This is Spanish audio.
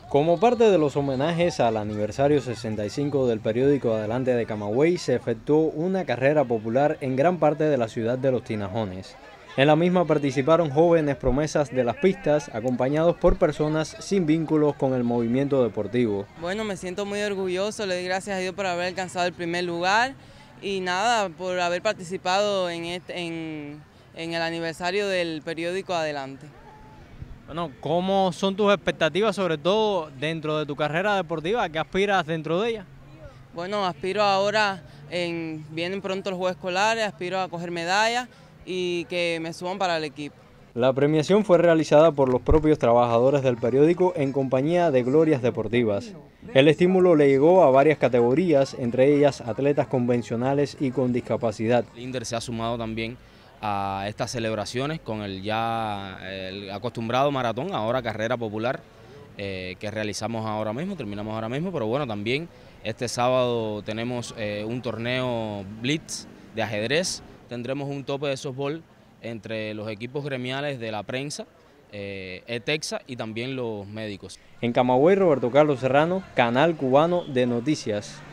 Como parte de los homenajes al aniversario 65 del periódico Adelante de Camagüey, se efectuó una carrera popular en gran parte de la ciudad de Los Tinajones. En la misma participaron jóvenes promesas de las pistas, acompañados por personas sin vínculos con el movimiento deportivo. Bueno, me siento muy orgulloso, le doy gracias a Dios por haber alcanzado el primer lugar y nada, por haber participado en el aniversario del periódico Adelante. Bueno, ¿cómo son tus expectativas, sobre todo dentro de tu carrera deportiva? ¿A qué aspiras dentro de ella? Bueno, aspiro ahora, vienen pronto los Juegos Escolares, aspiro a coger medallas y que me suban para el equipo. La premiación fue realizada por los propios trabajadores del periódico en compañía de Glorias Deportivas. El estímulo le llegó a varias categorías, entre ellas atletas convencionales y con discapacidad. Linder se ha sumado también a estas celebraciones con el acostumbrado maratón, ahora carrera popular, que realizamos ahora mismo, terminamos ahora mismo, pero bueno, también este sábado tenemos un torneo Blitz de ajedrez, tendremos un tope de softball entre los equipos gremiales de la prensa, ETEXA y también los médicos. En Camagüey, Roberto Carlos Serrano, Canal Cubano de Noticias.